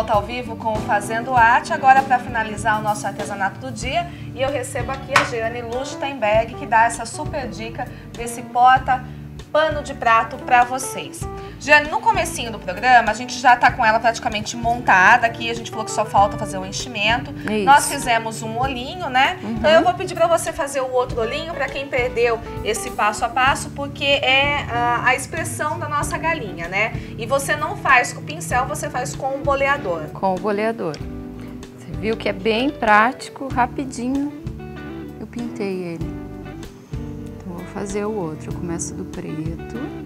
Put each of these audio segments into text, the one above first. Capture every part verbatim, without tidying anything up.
volta ao vivo com o Fazendo Arte, agora para finalizar o nosso artesanato do dia. E eu recebo aqui a Jeane Luchtenberg, que dá essa super dica desse porta pano de prato para vocês. Jeane, no comecinho do programa, a gente já tá com ela praticamente montada aqui, a gente falou que só falta fazer o enchimento. Isso. Nós fizemos um olhinho, né? Uhum. Então eu vou pedir para você fazer o outro olhinho, para quem perdeu esse passo a passo, porque é a, a expressão da nossa galinha, né? E você não faz com o pincel, você faz com o boleador. Com o boleador. Você viu que é bem prático, rapidinho eu pintei ele. Então vou fazer o outro, eu começo do preto.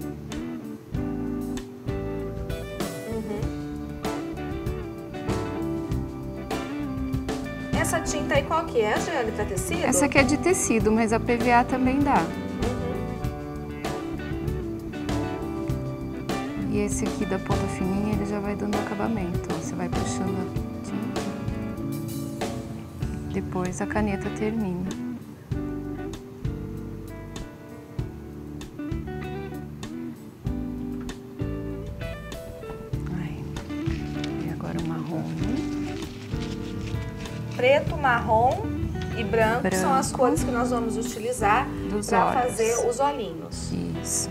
Essa tinta aí qual que é, Jeane, para tecido? Essa aqui é de tecido, mas a P V A também dá. Uhum. E esse aqui da ponta fininha, ele já vai dando acabamento. Ó, você vai puxando a tinta. Depois a caneta termina. Aí. E agora o marrom. Preto, marrom e branco, branco são as cores que nós vamos utilizar para fazer os olhinhos. Isso.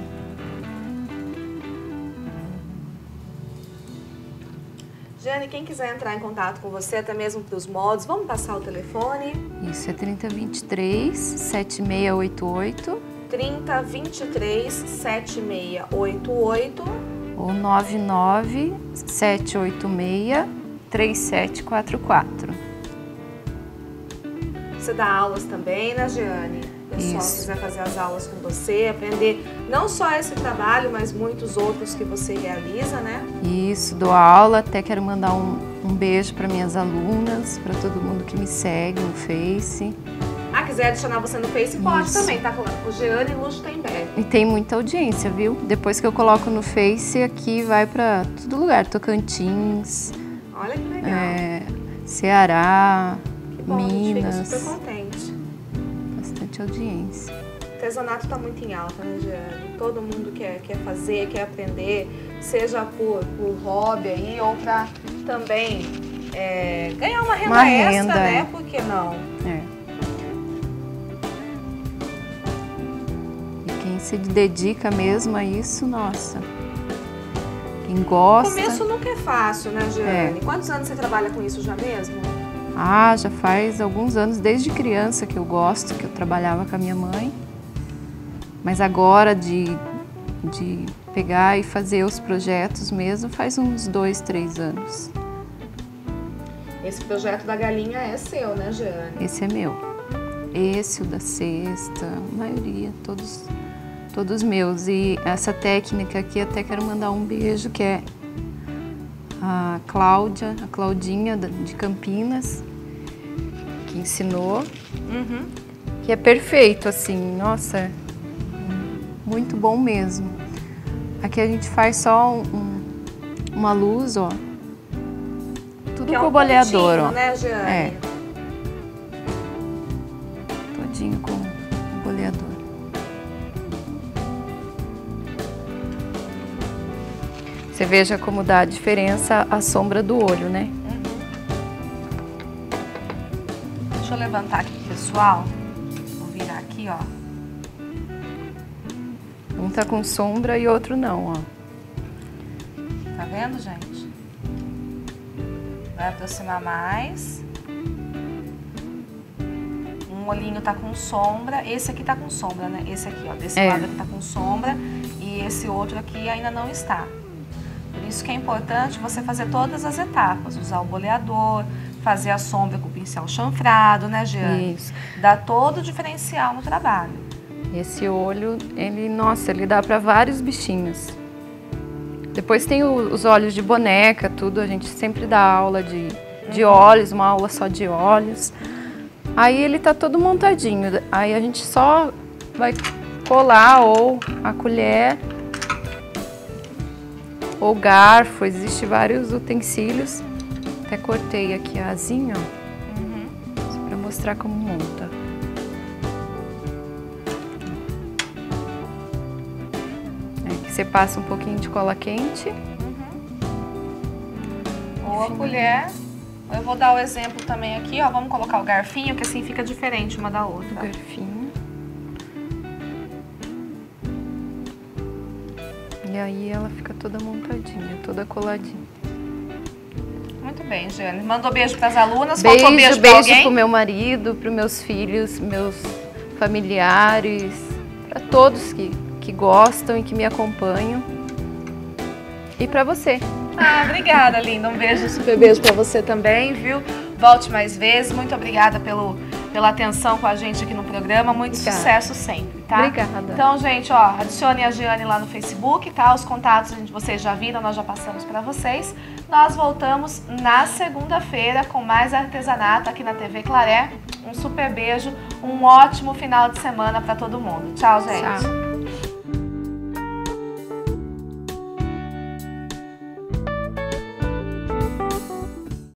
Jeane, quem quiser entrar em contato com você, até mesmo para os moldes, vamos passar o telefone? Isso, é trinta, vinte e três, setenta e seis oitenta e oito. trinta, vinte e três, setenta e seis oitenta e oito. Ou nove nove, sete oito seis, três sete quatro quatro. Você dá aulas também, né, Jeane? O pessoal Isso. quiser fazer as aulas com você, aprender não só esse trabalho, mas muitos outros que você realiza, né? Isso, dou aula, até quero mandar um, um beijo para minhas alunas, para todo mundo que me segue no Face. Ah, quiser adicionar você no Face, pode Isso. também, tá falando com Jeane Luchtenberg. E tem muita audiência, viu? Depois que eu coloco no Face, aqui vai para todo lugar, Tocantins. Olha que legal. É, Ceará. Bom, Minas. a gente fica super contente. Bastante audiência. O artesanato está muito em alta, né, Jeane? Todo mundo quer, quer fazer, quer aprender, seja por, por hobby aí ou para também é, ganhar uma renda uma extra, renda, né? É. Por que não? É. E quem se dedica mesmo a isso, nossa. Quem gosta. O começo nunca é fácil, né, Jeane? É. Quantos anos você trabalha com isso já mesmo? Ah, já faz alguns anos, desde criança que eu gosto, que eu trabalhava com a minha mãe. Mas agora de, de pegar e fazer os projetos mesmo, faz uns dois, três anos. Esse projeto da galinha é seu, né, Jeane? Esse é meu. Esse, o da cesta, a maioria, todos, todos meus. E essa técnica aqui, até quero mandar um beijo, que é a Cláudia, a Claudinha de Campinas, que ensinou, uhum. que é perfeito, assim, nossa, muito bom mesmo. Aqui a gente faz só um, um, uma luz, ó, tudo que com é um o boleador, pontinho, ó. Né, Jeane? É. Todinho com o boleador. Você veja como dá a diferença a sombra do olho, né? Uhum. Deixa eu levantar aqui pro pessoal. Vou virar aqui, ó. Um tá com sombra e outro não, ó. Tá vendo, gente? Vai aproximar mais. Um olhinho tá com sombra. Esse aqui tá com sombra, né? Esse aqui, ó. Desse É. lado aqui tá com sombra. E esse outro aqui ainda não está. Por isso que é importante você fazer todas as etapas, usar o boleador, fazer a sombra com o pincel chanfrado, né, Jeane? Isso. Dá todo o diferencial no trabalho. Esse olho, ele, nossa, ele dá para vários bichinhos. Depois tem o, os olhos de boneca, tudo, a gente sempre dá aula de, de olhos, uma aula só de olhos. Aí ele tá todo montadinho, aí a gente só vai colar ou a colher ou garfo, existe vários utensílios. Até cortei aqui a asinha, ó, Uhum. só para mostrar como monta. Aqui você passa um pouquinho de cola quente. Uhum. Ou a colher. Eu vou dar o exemplo também aqui, ó. Vamos colocar o garfinho, que assim fica diferente uma da outra. O garfinho. E aí ela fica toda montadinha, toda coladinha. Muito bem, Jane. Mandou beijo para as alunas. Beijo, Faltou beijo, beijo alguém? pro meu marido, pros meus filhos, meus familiares, para todos que, que gostam e que me acompanham. E para você. Ah, obrigada, linda. Um beijo, super beijo para você também, viu? Volte mais vezes. Muito obrigada pelo, pela atenção com a gente aqui no programa. Muito obrigada. Sucesso sempre, tá? Obrigada. Então, gente, ó, adicione a Giane lá no Facebook, tá? Os contatos a gente, vocês já viram, nós já passamos para vocês. Nós voltamos na segunda-feira com mais artesanato aqui na T V Claré. Um super beijo, um ótimo final de semana para todo mundo. Tchau, gente. Tchau.